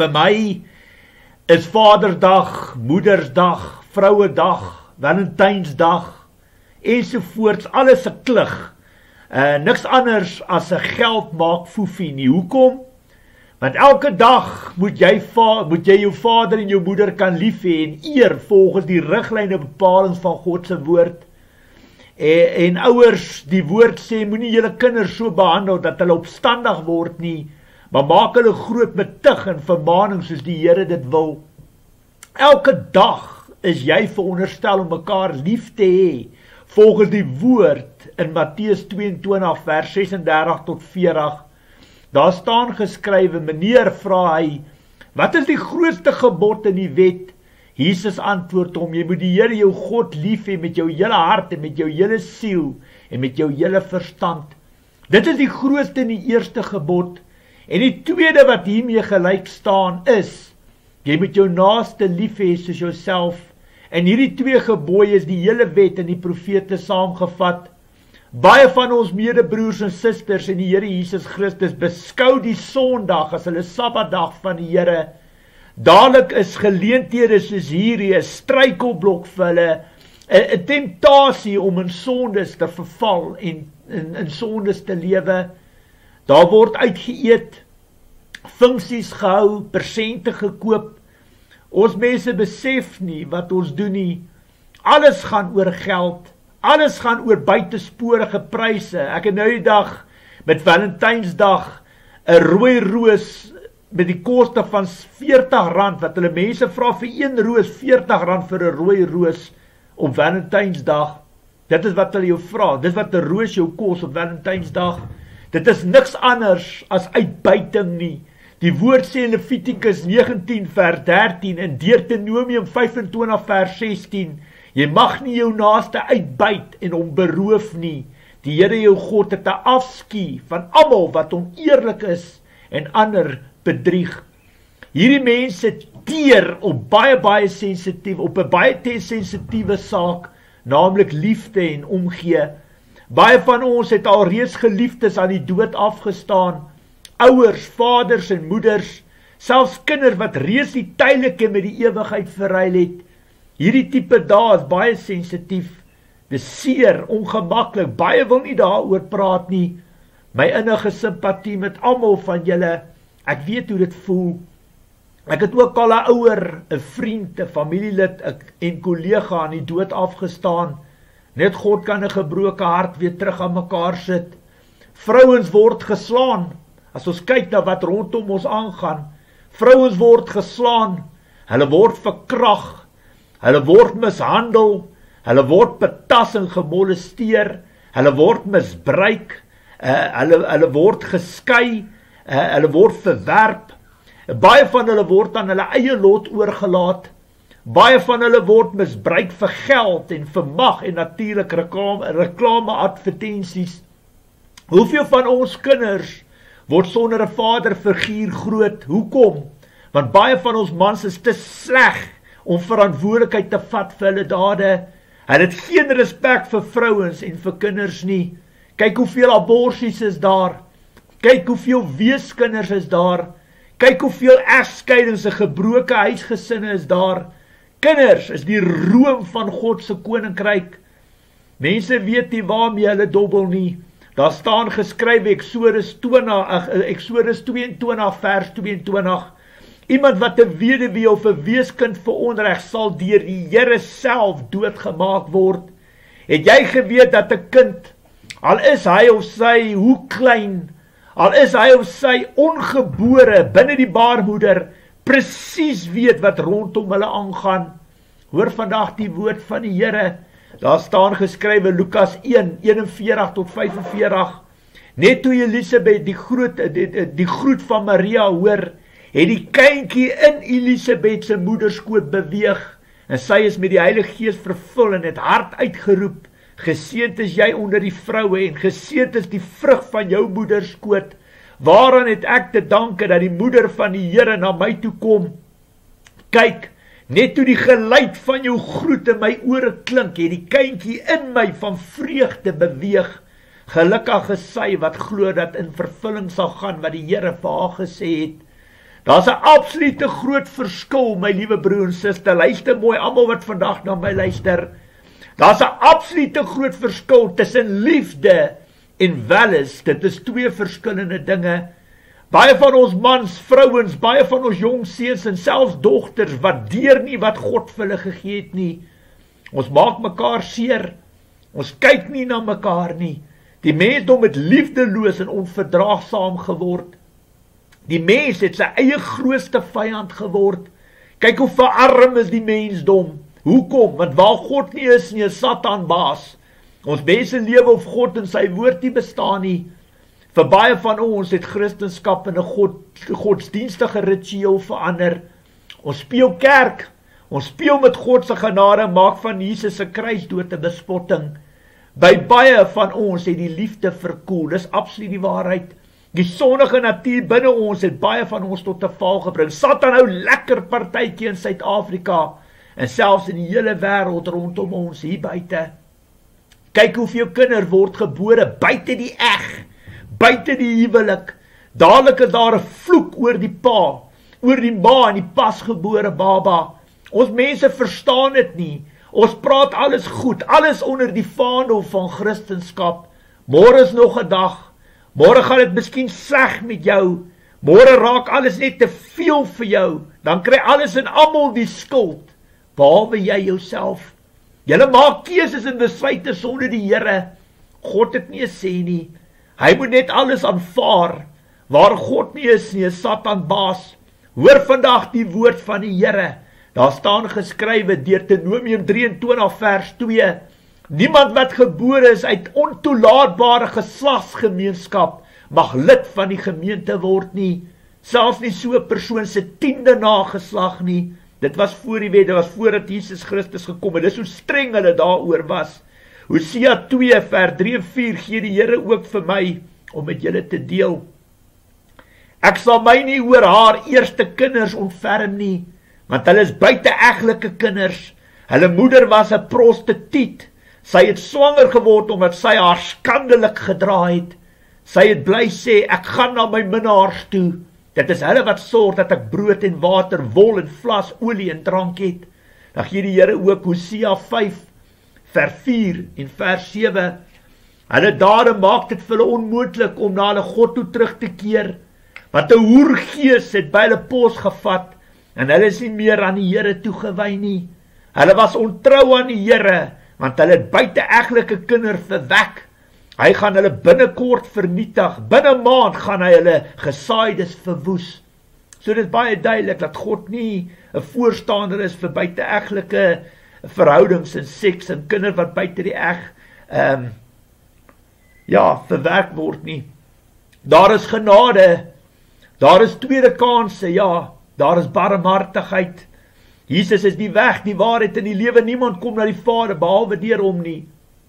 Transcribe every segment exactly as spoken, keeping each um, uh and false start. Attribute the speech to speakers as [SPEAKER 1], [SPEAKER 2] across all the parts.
[SPEAKER 1] Vir my is Vadersdag, Moedersdag, Vrouedag, Valentynsdag, ensovoorts, alles 'n klug. Uh, niks anders as 'n geld maak foefie nie. Hoekom? Want elke dag moet jy, moet jy jou vader en jou moeder kan lief hê en eer volgens die riglyne bepalings van God se woord. En, en ouers, die woord sê, moenie julle kinders so behandel dat hulle opstandig word nie, maar maak hulle groot met tug en vermaning soos die Here dit wil. Elke dag is jy veronderstel om mekaar lief te hê, volgens die woord in Matteus tweeëntwintig vers sesendertig tot veertig. Daar staan geskrywe, meneer, vra hy, wat is die grootste gebod in die wet? Jesus antwoord hom, jy moet die Here jou God lief hê met jou hele hart en met jou hele siel en met jou hele verstand. Dit is die grootste en die eerste gebod. En die tweede wat hiermee gelyk staan is, jy moet jou naaste lief hê soos jouself. En hierdie twee gebooie is die hele wet en die profete saamgevat. Baie van ons medebroers en susters in die Here Jesus Christus beskou die Sondag as hulle Sabbatdag van die Here. Dadelik is geleenthede soos hierdie 'n struikelblok vir hulle, 'n temptasie om in sondes te verval en in, in sondes te lewe. Daar word uitgeëet, funksies gehou, persente gekoop. Ons mense besef nie wat ons doen nie. Alles gaan oor geld. Alles gaan oor buitesporige pryse. Ek het nou die dag met Valentynsdag 'n rooi roos met die koste van veertig rand, wat hulle mense vra vir een roos, veertig rand vir 'n rooi roos op Valentynsdag. Dit is wat hulle jou vra. Dit is wat 'n roos jou kos op Valentynsdag. Dit is niks anders as uitbuiting nie. Die woord sê in Levitikus negentien vers dertien en Deuteronomium vyfentwintig vers sestien, jy mag nie jou naaste uitbuit en hom beroof nie. Die Here jou God het 'n afskuw van almal wat oneerlik is en ander bedrieg. Hierdie mense teer op baie baie sensitief, op 'n baie sensitiewe saak, naamlik liefde en omgee. Baie van ons het al reeds geliefdes aan die dood afgestaan. Ouers, vaders en moeders, selfs kinders wat reeds die tydelike met die ewigheid verruil het. Hierdie tipe dae is baie sensitief, dis seer, ongemaklik, baie wil nie daaroor praat nie. My innige simpatie met almal van julle, ek weet hoe dit voel. Ek het ook al 'n ouer, 'n vriend, 'n familielid en kollega aan die dood afgestaan. Net God kan 'n gebroke hart weer terug aan mekaar sit. Vrouens word geslaan. As ons kyk na wat rondom ons aangaan, vrouens word geslaan, hulle word verkrag, hulle word mishandel, hulle word betas en gemolesteer, hulle word misbruik, uh, hulle, hulle word geskei, uh, hulle word verwerp, baie van hulle word aan hulle eie lot oorgelaat, baie van hulle word misbruik vir geld en vir mag en natuurlik reklame, reklame advertensies. Hoeveel van ons kinders word sonder 'n vaderfiguur groot? Hoekom? Want baie van ons mans is te sleg om verantwoordelikheid te vat vir hulle dade. Hulle het geen respek vir vrouens en vir kinders nie. Kyk hoeveel aborsies is daar. Kyk hoeveel weeskinders is daar. Kyk hoeveel egskeidings en gebroke huisgesinne is daar. Kinders is die room van God se koninkryk. Mense weet nie waarmee hulle dobbel nie. Daar staan geskryf Eksodus twintig, Eksodus tweeëntwintig vers tweeëntwintig. Iemand wat 'n weduwee of 'n weeskind veronreg sal deur die Here self doodgemaak word. Het jy geweet dat 'n kind, al is hy of sy hoe klein, al is hy of sy ongebore binne die baarmoeder, presies weet wat rondom hulle aangaan? Hoor vandag die woord van die Here. Daar staan geskrywe Lukas een, eenenveertig tot vyfenveertig. Net toe Elisabeth die groet, die, die groet van Maria hoor, het die kindjie in Elisabeth se moederskoot beweeg, en sy is met die Heilige Gees vervul en het hard uitgeroep, geseënd is jy onder die vroue, en geseënd is die vrug van jou moederskoot. Waaraan het ek te danke dat die moeder van die Here na my toe kom? Kyk, net toe die geluid van jou groet in my ore klink, het die kindjie in my van vreugde beweeg. Gelukkig is sy wat glo dat in vervulling sal gaan wat die Here vir haar gesê het. Daar's 'n absolute groot verskil, my liewe broer en suster. Luister mooi, almal wat vandag na my luister. Daar's 'n absolute groot verskil tussen liefde en welis. Dit is twee verskillende dinge. Baie van ons mans, vrouens, baie van ons jong seuns en selfs dogters waardeer nie wat God vir hulle gegee het nie. Ons maak mekaar seer. Ons kyk nie na mekaar nie. Die mensdom het liefdeloos en onverdraagsaam geword. Die mens het sy eie grootste vyand geword. Kyk hoe verarm is die mensdom. Hoekom? Want waar God nie is nie, is Satan baas. Ons mense lewe of God en sy woord nie bestaan nie. Vir baie van ons het Christendom in 'n God, godsdienstige ritueel verander. Ons speel kerk. Ons speel met God se genade, maak van Jesus se kruisdood 'n bespotting. By baie van ons het die liefde verkoel. Dis absoluut die waarheid. Die sondige natuur binne ons het baie van ons tot 'n val gebring. Satan hou lekker partytjie in Suid-Afrika en selfs in die hele wêreld rondom ons hier buite. Kyk hoeveel kinders word gebore buite die eg, buite die huwelik. Dadelik is daar 'n vloek oor die pa, oor die ma en die pasgebore baba. Ons mense verstaan dit nie. Ons praat alles goed, alles onder die vaandel van Christendom. Môre is nog 'n dag. Môre gaan dit miskien sleg met jou. Môre raak alles net te veel vir jou. Dan kry alles en almal die skuld, behalwe jy jouself. Julle maak keuses en besluite sonder die Here. God het nie 'n sê nie. Hy moet net alles aanvaar. Waar God nie is nie, is Satan baas. Hoor vandag die woord van die Here. Daar staan geskrywe Deuteronomium drieëntwintig vers twee. Niemand wat gebore is uit ontoelaatbare geslagsgemeenskap mag lid van die gemeente word nie. Selfs nie so 'n persoon se tiende nageslag nie. Dit was voor die wet, dit was voordat Jesus Christus gekom het. Dis hoe streng hulle daaroor was. Hosea twee vers drie en vier gee die Here ook vir my om met julle te deel. Ek sal my nie oor haar eerste kinders ontferm nie, want hulle is buite-eglike kinders. Hulle moeder was 'n prostituut. Sy het swanger geword omdat sy haar skandelik gedra het. Sy het bly sê, ek gaan na my minnaars toe. Dit is hulle wat sorg dat ek brood en water, wol en vlas, olie en drank het. Dan gee die Here ook Hosea vyf vers vier en vers sewe. Hulle dade maak dit vir hulle onmoontlik om na hulle God toe terug te keer. Want 'n hoergees het by hulle pos gevat en hulle is nie meer aan die Here toegewy nie. Hulle was ontrou aan die Here, want hulle het buite-eglike kinders verwek. Hy gaan hulle binnekort vernietig. Binne 'n maand gaan hy hulle gesaaides verwoes. So dit is baie duidelik dat God nie 'n voorstander is vir buite-eglike verhoudings en seks en kinders wat buite die eg um, ja, verwerk word nie. Daar is genade. Daar is tweede kanse, ja. Daar is barmhartigheid. Jesus is die weg, die waarheid en die lewe. Niemand kom na die Vader behalwe deur hom nie.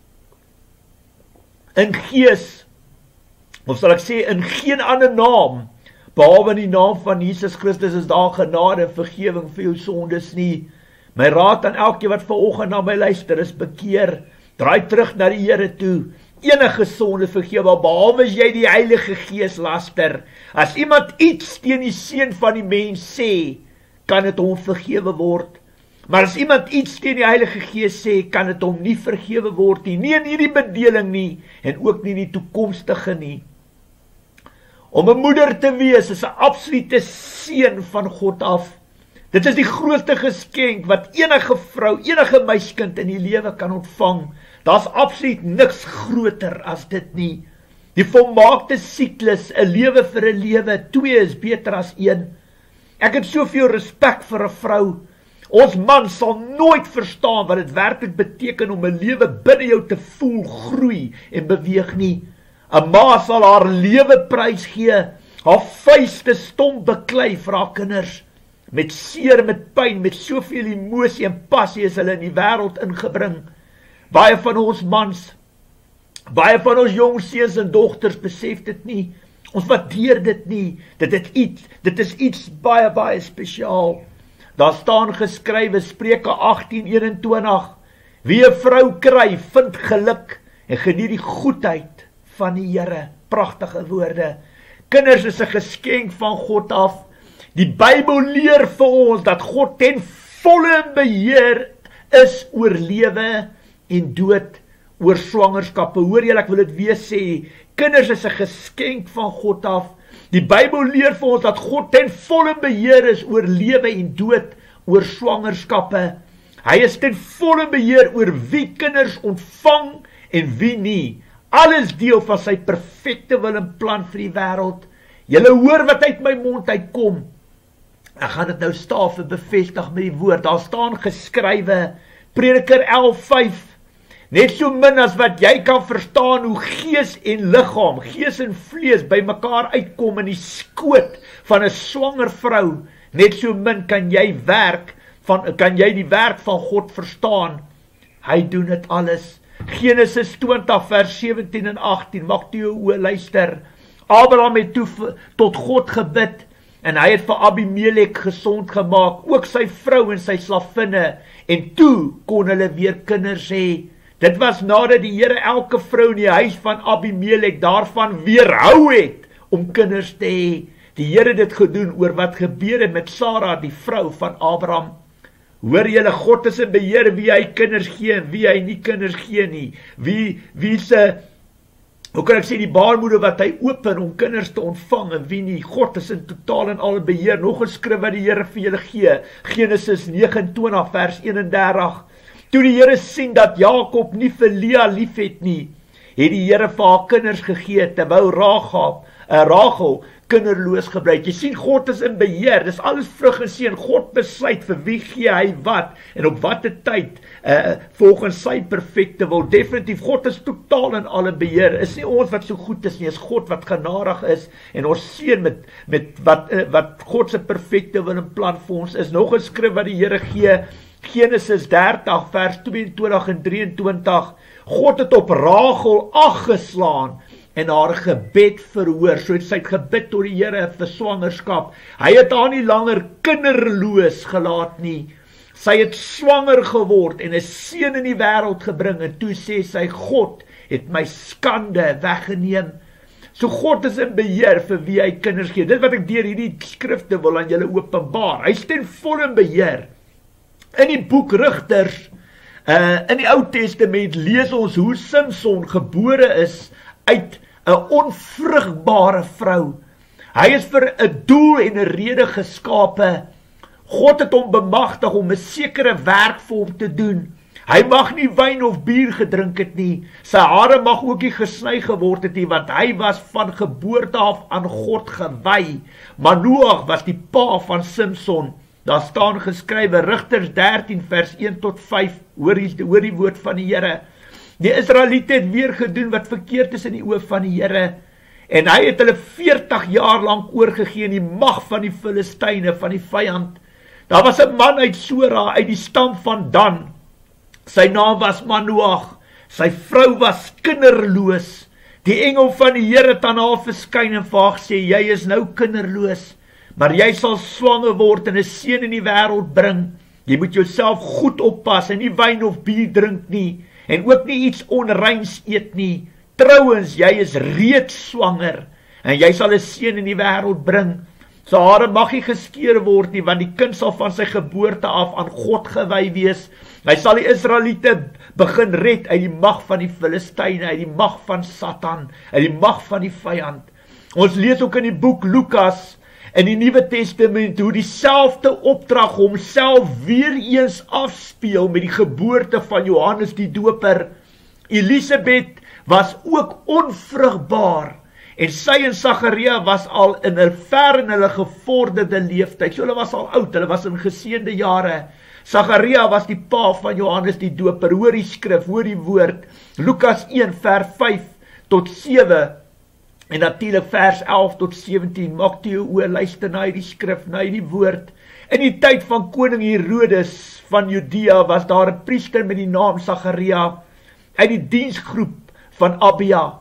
[SPEAKER 1] In gees, of sal ek sê, in geen ander naam, behalwe in die naam van Jesus Christus, is daar genade en vergewing vir jou sondes nie. My raad aan elkeen wat vanoggend na my luister is bekeer. Draai terug na die Here toe. Enige sonde vergewe, behalwe as jy die Heilige Gees laster. As iemand iets teen die seun van die mens sê, kan dit hom vergewe word. Maar as iemand iets teen die Heilige Gees sê, kan dit hom nie vergewe word nie. Nie in hierdie bedeling nie, en ook nie in die toekomstige nie. Om 'n moeder te wees is 'n absolute seën van God af. Dit is die grootste geskenk wat enige vrou, enige meiskind in die lewe kan ontvang. Daar's absoluut niks groter as dit nie. Die volmaakte siklus, 'n lewe vir 'n lewe, twee is beter as een. Ek het soveel respek vir 'n vrou. Ons man sal nooit verstaan wat dit werklik beteken om 'n lewe binne jou te voel, groei en beweeg nie. 'n Ma sal haar lewe prys gee, haar vuiste stomp beklei vir haar kinders. Met seer, met pyn, met soveel emosie en passie is hulle in die wêreld ingebring. Baie van ons mans, baie van ons jong seuns en dogters besef dit nie. Ons waardeer dit nie. Dit is iets, dit is iets baie baie spesiaal. Daar staan geskrywe Spreuke agtien eenentwintig. Wie 'n vrou kry, vind geluk en geniet die goedheid van die Here. Pragtige woorde. Kinders is 'n geskenk van God af. Die Bybel leer vir ons dat God ten volle beheer is oor lewe en dood, oor swangerskappe. Hoor julle, ek wil dit weer sê, kinders is 'n geskenk van God af. Die Bybel leer vir ons dat God ten volle beheer is oor lewe en dood, oor swangerskappe. Hy is ten volle beheer oor wie kinders ontvang en wie nie. Alles deel van sy perfekte wil en plan vir die wêreld. Julle hoor wat uit my mond uitkom. Ek gaan dit nou staaf en bevestig met die woord. Daar staan geskrywe, Prediker elf vyf, net so min as wat jy kan verstaan hoe gees en liggaam, gees en vlees by mekaar uitkom in die skoot van 'n swanger vrou, net so min kan jy werk van kan jy die werk van God verstaan. Hy doen dit alles. Genesis twintig vers sewentien en agttien, mag toe jou oë luister. Abraham het toe tot God gebid en hy het vir Abimelek gesond gemaak, ook sy vrou en sy slavinne, en toe kon hulle weer kinders hê. Dit was nadat die Here elke vrou in die huis van Abimelek daarvan weerhou het om kinders te hê. Die Here het dit gedoen oor wat gebeur het met Sara, die vrou van Abraham. Hoor julle, God is in beheer wie hy kinders gee en wie hy nie kinders gee nie. Wie, wie se, hoe kan ek sê, die baarmoeder wat hy open om kinders te ontvang en wie nie. God is in totaal en al beheer. Nog 'n skrif wat die Here vir julle gee. Genesis nege en twintig vers een en dertig. Toe die Here sien dat Jakob nie vir Lea lief het nie, het die Here vir haar kinders gegee, terwyl Rachel, uh, Rachel kinderloos gebly. Jy sien, God is in beheer. Dis alles vrug en seën. God besluit vir wie gee hy wat en op watter tyd, uh, volgens sy perfekte wil. Definitief, God is totaal in alle beheer. Is nie ons wat so goed is nie, is God wat genadig is en ons seën met met wat uh, wat God se perfekte wil en plan vir ons is. Nog 'n skrif wat die Here gee, Genesis dertig vers tweeëntwintig en drieëntwintig. God het op Rachel ag geslaan en haar gebed verhoor. So het sy het gebid tot die Here vir swangerskap. Hy het haar nie langer kinderloos gelaat nie. Sy het swanger geword en 'n seun in die wêreld gebring, en toe sê sy, God het my skande weggeneem. So God is in beheer vir wie hy kinders gee. Dit wat ek deur hierdie skrifte wil aan julle openbaar. Hy is ten volle beheer. In die boek Rigters, uh, in die Ou Testament, lees ons hoe Samson gebore is uit 'n onvrugbare vrou. Hy is vir 'n doel en 'n rede geskape. God het hom bemagtig om 'n sekere werk vir hom te doen. Hy mag nie wyn of bier gedrink het nie. Sy hare mag ook nie gesny geword het nie, want hy was van geboorte af aan God gewy. Manoach was die pa van Samson. Daar staan geskrywe, Rigters dertien vers een tot vyf, hoor die, hoor die woord van die Here. Die Israeliete het weer gedoen wat verkeerd is in die oë van die Here, en hy het hulle veertig jaar lank oorgegee in die mag van die Filistyne, van die vyand. Daar was 'n man uit Sora, uit die stam van Dan. Sy naam was Manoach. Sy vrou was kinderloos. Die engel van die Here het aan haar verskyn en vir haar gesê, jy is nou kinderloos, maar jy sal swanger word en 'n seun in die wêreld bring. Jy moet jouself goed oppas en nie wyn of bier drink nie, en ook nie iets onreins eet nie. Trouwens, jy is reeds swanger, en jy sal 'n seun in die wêreld bring. Sy hare mag nie geskeur word nie, want die kind sal van sy geboorte af aan God gewy wees. Hy sal die Israeliete begin red uit die mag van die Filistyne, uit die mag van Satan, uit die mag van die vyand. Ons lees ook in die boek Lukas, in die Nuwe Testament, hoe dieselfde opdrag homself weer eens afspeel met die geboorte van Johannes die Doper. Elisabeth was ook onvrugbaar, en sy en Sagaria was al in 'n ver in hulle gevorderde leeftyd. So hulle was al oud, hulle was in geseënde jare. Sagaria was die pa van Johannes die Doper. Hoor die skrif, hoor die woord. Lukas een vers vyf tot sewe. En natuurlik vers elf tot sewentien, maak toe jou oor, luister na die skrif, na die woord. In die tyd van koning Herodes van Judea was daar 'n priester met die naam Sagaria, uit die diensgroep van Abia.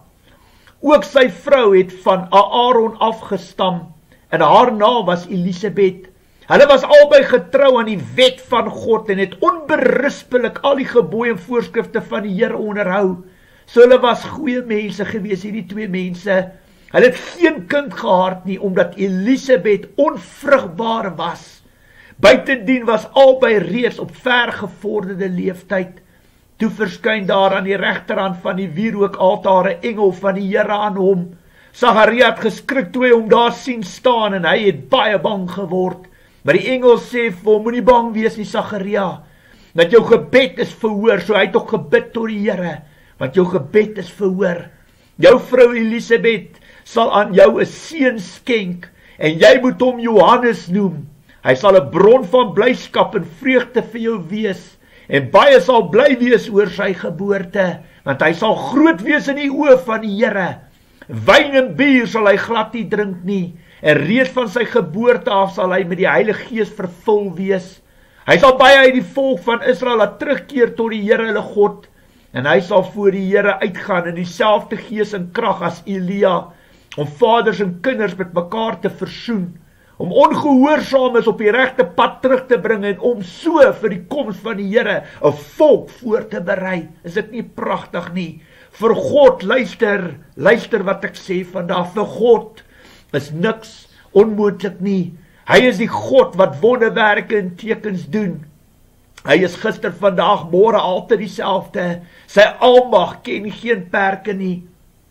[SPEAKER 1] Ook sy vrou het van Aaron afgestam, en haar naam was Elisabeth. Hulle was albei getrou aan die wet van God, en het onberispelik al die gebooie en voorskrifte van die Here onderhou. So hulle was goeie mense gewees, hierdie twee mense. Hulle het geen kind gehad nie, omdat Elisabeth onvrugbaar was. Buitendien was albei reeds op vergevorderde leeftyd. Toe verskyn daar aan die regterhand van die wierookaltaar 'n engel van die Here aan hom. Sagaria het geskrik toe hy hom daar sien staan en hy het baie bang geword. Maar die engel sê vir hom, moenie bang wees nie, Sagaria, want jou gebed is verhoor. So hy het ook gebid tot die Here, want jou gebed is verhoor. Jou vrou Elisabeth sal aan jou 'n seun skenk en jy moet hom Johannes noem. Hy sal 'n bron van blyskap en vreugde vir jou wees en baie sal bly wees oor sy geboorte, want hy sal groot wees in die oë van die Here. Wyn en bier sal hy glad nie drink nie, en reeds van sy geboorte af sal hy met die Heilige Gees vervul wees. Hy sal baie uit die volk van Israel laat terugkeer tot die Here hulle God, en hy sal voor die Here uitgaan in dieselfde gees en krag as Elia, om vaders en kinders met mekaar te versoen, om ongehoorsaames op die regte pad terug te bring en om so vir die koms van die Here 'n volk voor te berei. Is dit nie pragtig nie? Vir God, luister, luister wat ek sê vandag, vir God is niks onmoontlik nie. Hy is die God wat wonderwerke en tekens doen. Hy is gister, vandag, môre altyd dieselfde. Sy almag ken geen perke nie.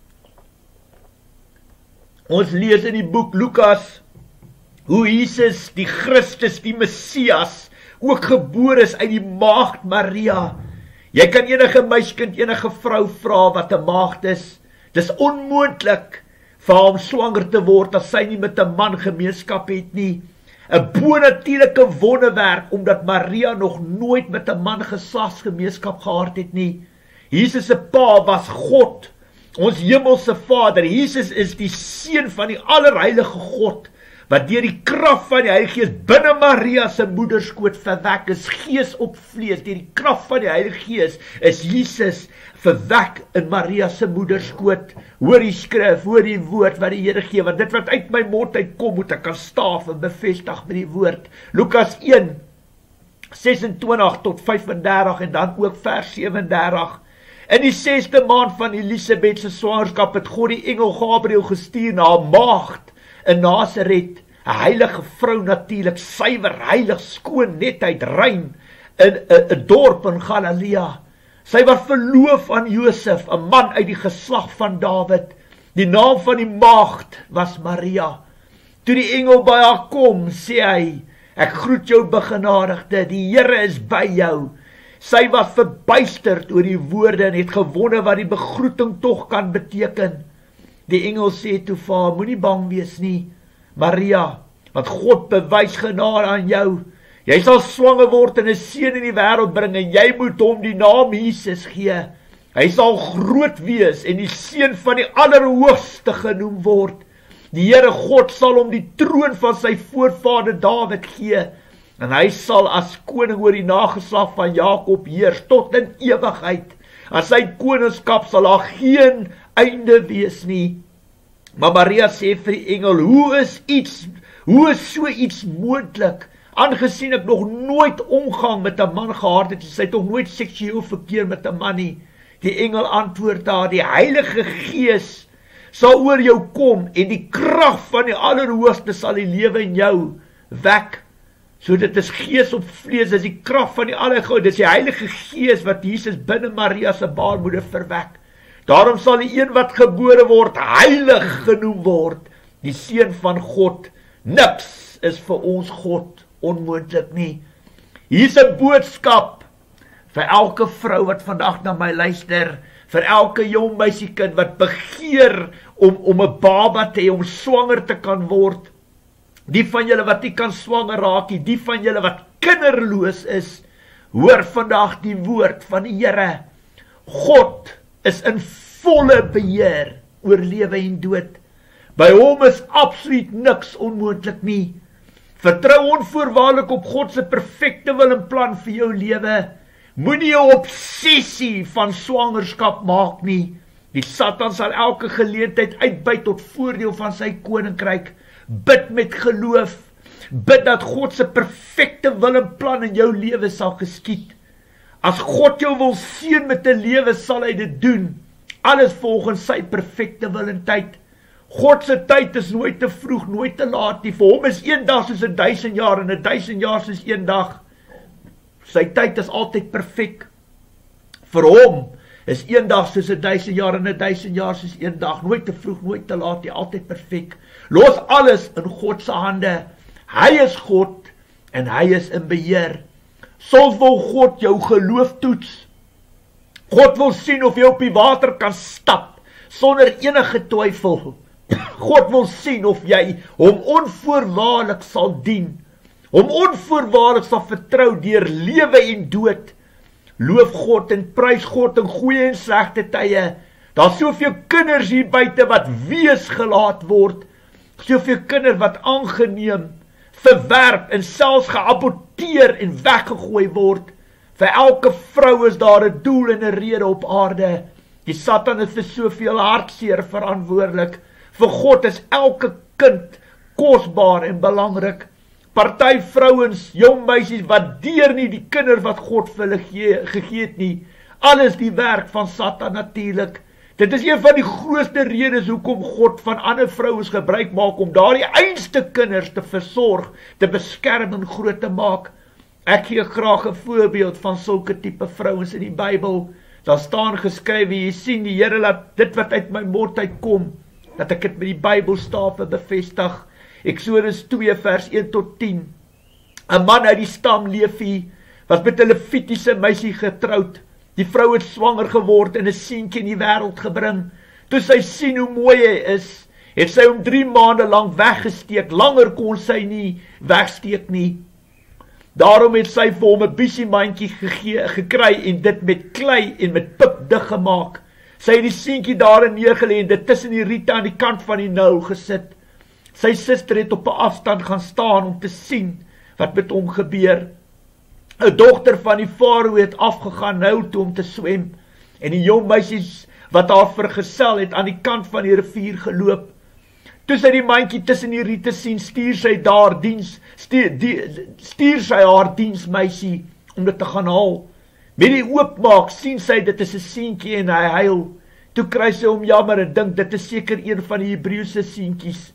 [SPEAKER 1] Ons lees in die boek Lukas hoe Jesus, die Christus, die Messias, ook gebore is uit die maagd Maria. Jy kan enige meiskind, enige vrou vra wat 'n maagd is. Dis onmoontlik vir hom swanger te word as sy nie met 'n man gemeenskap het nie. 'n Bonatuurlike wonderwerk, omdat Maria nog nooit met 'n man geslagsgemeenskap gehad het nie. Jesus se pa was God, ons hemelse Vader. Jesus is die seun van die allerheilige God, wat deur die krag van die Heilige Gees binne Maria se moederskoot verwek is. Gees op vlees, deur die krag van die Heilige Gees is Jesus verwek in Maria se moederskoot. Hoor die skrif, hoor die woord wat die Here gee, want dit wat uit my mond uitkom, moet ek kan staaf en bevestig met die woord. Lukas een, ses en twintig tot vyf en dertig en dan ook vers sewe en dertig. In die sesde maand van Elisabeth se swangerskap het God die engel Gabriël gestuur na 'n maagd in Nasaret, 'n heilige vrou natuurlik, suiwer, heilig, skoon, netheid, rein, in 'n dorp in Galilea. Sy was verloof aan Josef, 'n man uit die geslag van Dawid. Die naam van die maagd was Maria. Toe die engel by haar kom, sê hy, ek groet jou begenadigde, die Here is by jou. Sy was verbuisterd oor die woorde en het gewonder wat die begroeting tog kan beteken. Die engel sê toe vir haar, moenie bang wees nie, Maria, want God bewys genade aan jou. Jy sal swanger word en 'n seun in die wêreld bring en jy moet hom die naam Jesus gee. Hy sal groot wees en die seun van die Allerhoogste genoem word. Die Here God sal hom die troon van sy voorvader Dawid gee en hy sal as koning oor die nageslag van Jakob heers tot in ewigheid. Aan sy koningskap sal daar geen einde wees nie. Maar Maria sê vir die engel, hoe is iets, hoe is so iets moontlik? Aangesien ek nog nooit omgang met 'n man gehad het, sy het nog nooit seksueel verkeer met 'n man nie. Die engel antwoord haar, die Heilige Gees sal oor jou kom en die krag van die Allerhoogste sal die lewe in jou wek. So dit is gees op vlees, dis die krag van die Allerhoogste, dis die Heilige Gees wat Jesus binne Maria se baarmoeder verwek. Daarom sal die een wat gebore word heilig genoem word, die seun van God. Niks is vir ons God onmoontlik nie. Hier's 'n boodskap vir elke vrou wat vandag na my luister, vir elke jong meisiekind wat begeer om om 'n baba te hê, om swanger te kan word. Die van julle wat nie kan swanger raak nie, die van julle wat kinderloos is, hoor vandag die woord van die Here. God is in volle beheer oor lewe en dood. By hom is absoluut niks onmoontlik nie. Vertrou onvoorwaardelik op God se perfekte wil en plan vir jou lewe. Moenie 'n obsessie van swangerskap maak nie. Die Satan sal elke geleentheid uitbuit tot voordeel van sy koninkryk. Bid met geloof. Bid dat God se perfekte wil en plan in jou lewe sal geskied. As God jou wil seën met 'n lewe, sal hy dit doen. Alles volgens sy perfekte wil en tyd. God se tyd is nooit te vroeg, nooit te laat nie. Vir hom is een dag soos 'n duisend jaar en 'n duisend jaar soos een dag. Sy tyd is altyd perfek. Vir hom is een dag soos 'n duisend jaar en 'n duisend jaar soos een dag. Nooit te vroeg, nooit te laat nie, altyd perfek. Los alles in God se hande. Hy is God en hy is in beheer. Soms wil God jou geloof toets. God wil sien of jy op die water kan stap sonder enige twyfel. God wil sien of jy hom onvoorwaardelik sal dien, hom onvoorwaardelik sal vertrou deur lewe en dood. Loof God en prys God in goeie en slegte tye. Daar's soveel kinders hier buite wat wees gelaat word, soveel kinders wat aangeneem, verwerp en selfs geaborteer en weggegooi word. Vir elke vrou is daar 'n doel en 'n rede op aarde. Die Satan is vir soveel hartseer verantwoordelik. Vir God is elke kind kosbaar en belangrik. Party vrouens, jong meisies, waardeer nie die kinders wat God vir hulle gee, gegee het nie. Alles die werk van Satan natuurlik. Dit is een van die grootste redes hoekom God van ander vrouens gebruik maak om daardie einste kinders te versorg, te beskerm en groot te maak. Ek gee graag 'n voorbeeld van sulke tipe vrouens in die Bybel. Daar staan geskrywe, jy sien die Here laat dit wat uit my mond uitkom, dat ek dit met die Bybelstawe bevestig. Eksodus twee vers een tot tien. 'n Man uit die stam Levi was met 'n Levitiese meisie getroud. Die vrou het swanger geword en 'n seentjie in die wêreld gebring. Toe sy sien hoe mooi hy is, het sy hom drie maande lank weggesteek. Langer kon sy nie wegsteek nie. Daarom het sy vir hom 'n bissiemandjie gekry en dit met klei en met pip dig gemaak. Sy het die seentjie daarin neergelê en dit tussen die riete aan die kant van die Nyl gesit. Sy suster het op 'n afstand gaan staan om te sien wat met hom gebeur. 'n Dogter van die farao het afgegaan Nyl toe om te swem en die jong meisies wat haar vergesel het aan die kant van die rivier geloop. Toe sy die mandjie tussen die riete sien, stuur sy daar diens, stuur, die, stuur sy haar diensmeisie om dit te gaan haal. Met die oopmaak sien sy dit is 'n seentjie en hy huil. Toe kry sy hom jammer en dink dit is seker een van die Hebreëse seentjies.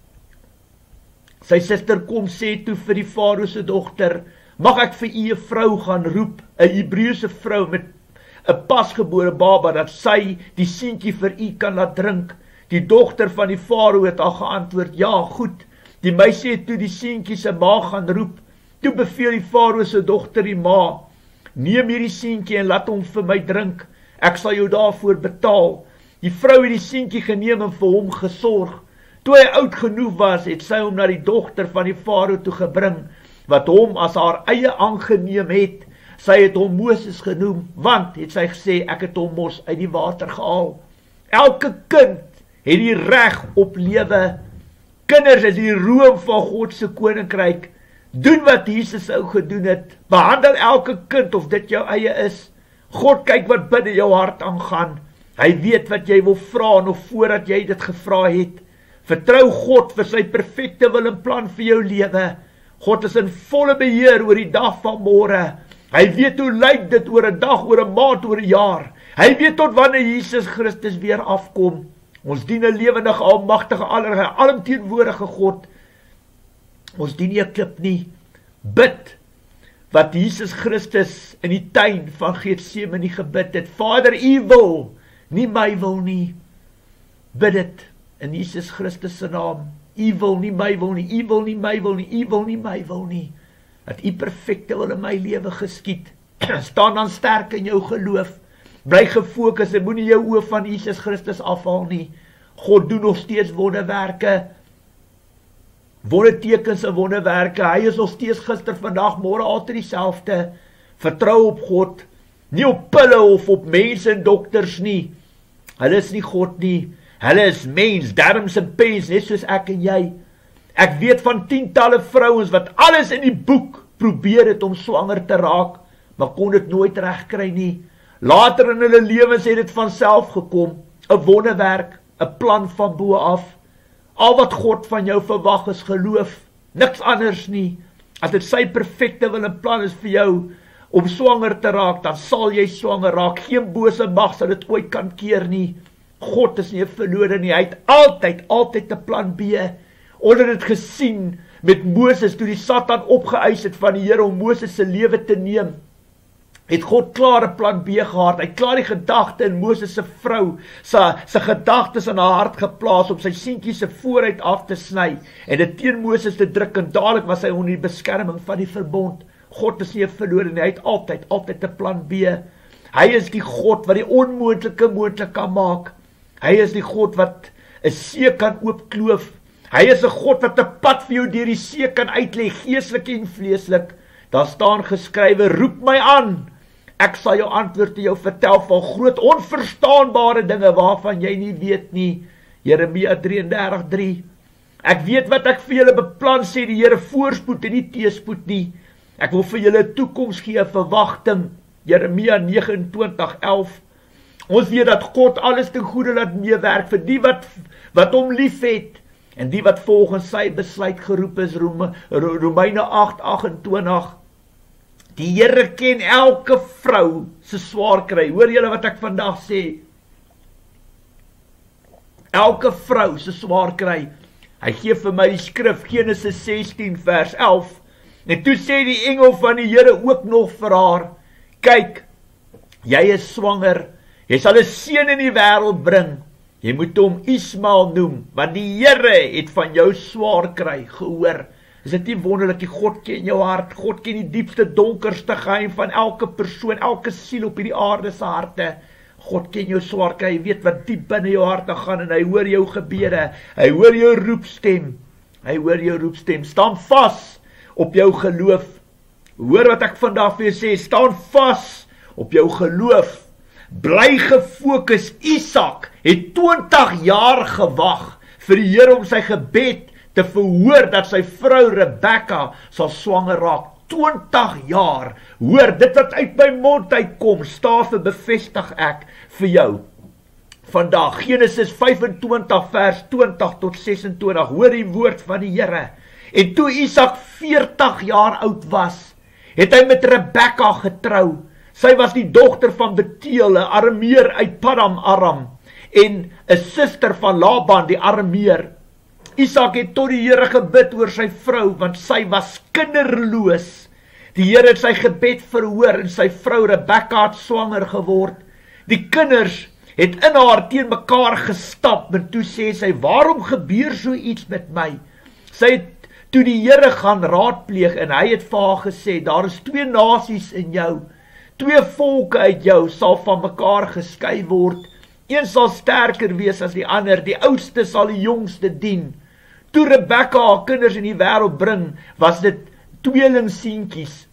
[SPEAKER 1] Sy suster kom sê toe vir die farao se dogter, mag ek vir u 'n vrou gaan roep, 'n Hebreëse vrou met 'n pasgebore baba, dat sy die seentjie vir u kan laat drink. Die dogter van die farao het al geantwoord, ja, goed. Die meisie het toe die seentjie se ma gaan roep. Toe beveel die farao se dogter die ma, neem hierdie seentjie en laat hom vir my drink. Ek sal jou daarvoor betaal. Die vrou het die seentjie geneem en vir hom gesorg. Toe hy oud genoeg was, het sy hom na die dogter van die farao toe gebring, wat hom as haar eie aangeneem het. Sy het hom Moses genoem, want, het sy gesê, ek het hom mos uit die water gehaal. Elke kind het die reg op lewe. Kinders is die roem van God se koninkryk. Doen wat Jesus sou gedoen het. Behandel elke kind of dit jou eie is. God kyk wat binne jou hart aangaan. Hy weet wat jy wil vra nog voordat jy dit gevra het. Vertrou God vir sy perfekte wil en plan vir jou lewe. God is in volle beheer oor die dag van môre. Hy weet hoe lyk dit oor 'n dag, oor 'n maand, oor 'n jaar. Hy weet tot wanneer Jesus Christus weer afkom. Ons dien 'n lewendige, almagtige, allerlei, alomteenwoordige God. Ons dien nie 'n klip nie. Bid wat Jesus Christus in die tuin van Getsemane gebid het. Vader, u wil, nie my wil nie. Bid dit in Jesus Christus se naam. U wil, nie my wil nie. U wil, nie my wil nie. U wil, nie my wil nie. Dat u perfekte wil in my lewe geskied. Staan dan sterk in jou geloof. Bly gefokus en moenie jou oë van Jesus Christus afhaal nie. God doen nog steeds wonderwerke. Wondertekens en wonderwerke. Hy is nog steeds gister, vandag, môre altyd dieselfde. Vertrou op God. Nie op pille of op mense en dokters nie. Hulle is nie God nie. Hulle is mens, darms en pens, net soos ek en jy. Ek weet van tientalle vrouens wat alles in die boek probeer het om swanger te raak, maar kon dit nooit reg kry nie. Later in hulle lewens het dit van self gekom, 'n wonderwerk, 'n plan van bo af. Al wat God van jou verwag is geloof, niks anders nie. As dit sy perfekte wil en plan is vir jou om swanger te raak, dan sal jy swanger raak. Geen bose mag sal dit ooit kan keer nie. God is nie 'n verlore nie, hy het altyd, altyd 'n plan B. Ons het dit gesien met Moses, toe die Satan opgeëis het van die Here om Moses se lewe te neem, het God klaar 'n plan B gehad. Hy het klaar die gedagte in Moses se vrou, sy, sy gedagtes in haar hart geplaas om sy seentjie se vooruit af te sny, en dit teen Moses te druk, en dadelik was hy onder die beskerming van die verbond. God is nie 'n verlore nie, hy het altyd, altyd 'n plan B. Hy is die God wat die onmoontlike moontlik kan maak. Hy is die God wat 'n see kan oopkloof. Hy is 'n God wat 'n pad vir jou deur die see kan uitlê, geestelik en vleeslik. Daar staan geskrywe, roep my aan, ek sal jou antwoord te jou vertel van groot onverstaanbare dinge waarvan jy nie weet nie. Jeremia drieëndertig drie. Ek weet wat ek vir julle beplan, sê die Here, voorspoed en nie teëspoed nie. Ek wil vir julle 'n toekoms gee, 'n verwagting. Jeremia negenentwintig elf. Ons weet dat God alles ten goeie laat meewerk vir die wat wat hom liefhet en die wat volgens sy besluit geroep is. Rome, Romeine agt agentwintig. Die Here ken elke vrou se swaar kry. Hoor julle wat ek vandag sê? Elke vrou se swaar kry. Hy gee vir my die skrif, Genesis sestien vers elf. En toe sê die engel van die Here ook nog vir haar, kyk, jy is swanger, jy sal 'n seun in die wêreld bring, jy moet hom Ismael noem, want die Here het van jou swaar kry gehoor. Is dit nie wonderlik, die God ken jou hart, God ken die diepste, donkerste geheim van elke persoon, elke siel op hierdie aarde se harte. God ken jou swaar kry, hy weet wat diep binne jou harte gaan, en hy hoor jou gebede, hy hoor jou roepstem, hy hoor jou roepstem, staan vas op jou geloof. Hoor wat ek vandag vir jou sê, staan vas op jou geloof. Bly gefokus. Isak het twintig jaar gewag vir die Here om sy gebed te verhoor dat sy vrou Rebekka sal swanger raak. twintig jaar. Hoor, dit wat uit my mond uitkom, stawe bevestig ek vir jou. Vandag, Genesis vyfentwintig vers twintig tot sesentwintig, hoor die woord van die Here. En toe Isak veertig jaar oud was, het hy met Rebekka getrou. Sy was die dogter van Beteel, 'n Arameer uit Paddan Aram, en 'n suster van Laban, die Arameer. Isak het tot die Here gebid oor sy vrou, want sy was kinderloos. Die Here het sy gebed verhoor, en sy vrou Rebekka het swanger geword. Die kinders het in haar teen mekaar gestap, en toe sê sy, waarom gebeur so iets met my? Sy het toe die Here gaan raadpleeg, en hy het vir haar gesê, daar is twee nasies in jou, twee volke uit jou sal van mekaar geskei word, een sal sterker wees as die ander, die oudste sal die jongste dien. Toe Rebekka haar kinders in die wêreld bring, was dit tweelingseentjies.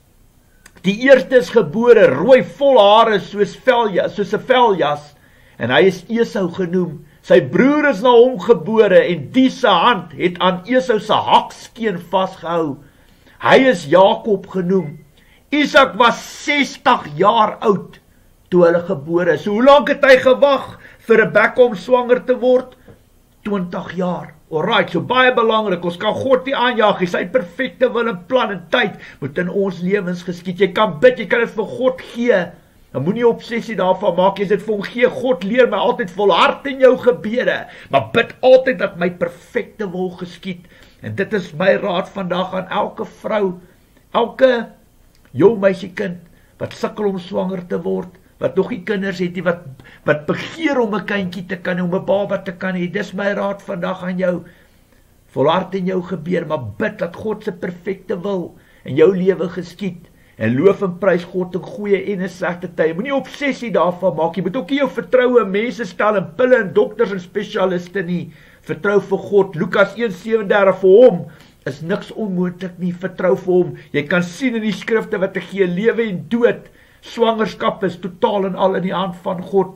[SPEAKER 1] Die eerste is gebore, rooi vol hare soos veljas, soos 'n veljas, en hy is Esau genoem. Sy broer is na hom gebore, en die se hand het aan Esau se hakskeen vasgehou. Hy is Jakob genoem. Isak was sestig jaar oud toe hulle gebore is. So hoe lank het hy gewag vir Rebekka om swanger te word? twintig jaar. Alright, so baie belangrik, ons kan God nie aanjaag, hy sy perfekte wil en plan en tyd moet in ons lewens geskied. Jy kan bid, jy kan dit vir God gee. Dan moet nie obsessie daarvan maak, jy dit vir hom gee. God leer my altyd volhard in jou gebede, maar bid altyd dat my perfekte wil geskied. En dit is my raad vandag aan elke vrou, elke jong meisiekind wat sukkel om swanger te word, wat nog nie kinders het nie, wat, wat begeer om 'n kindjie te kan, om 'n baba te kan hê. Dis my raad vandag aan jou. Volhard in jou gebede, maar bid dat God se perfekte wil in jou lewe geskied. En loof en prys God in goeie en in slegte tye. Moenie obsessie daarvan maak. Jy moet ook nie jou vertroue in mense stel en pille en dokters en spesialiste nie. Vertrou vir God. Lukas een sewendertig, vir hom is niks onmoontlik nie. Vertrou vir hom. Jy kan sien in die skrifte wat hy gee, lewe en dood. Swangerskap is totaal en al in die hand van God.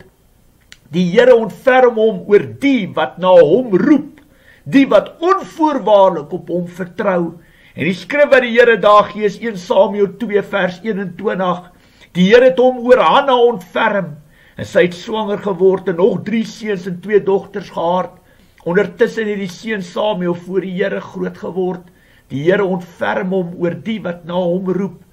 [SPEAKER 1] Die Here ontferm hom oor die wat na hom roep, die wat onvoorwaardelik op hom vertrou. En die skrif wat die Here daar gee is een Samuel twee vers eenentwintig. Die Here het hom oor Hanna ontferm, en sy het swanger geword en nog drie seuns en twee dogters gehad. Ondertussen het die seun Samuel voor die Here groot geword. Die Here ontferm hom oor die wat na hom roep,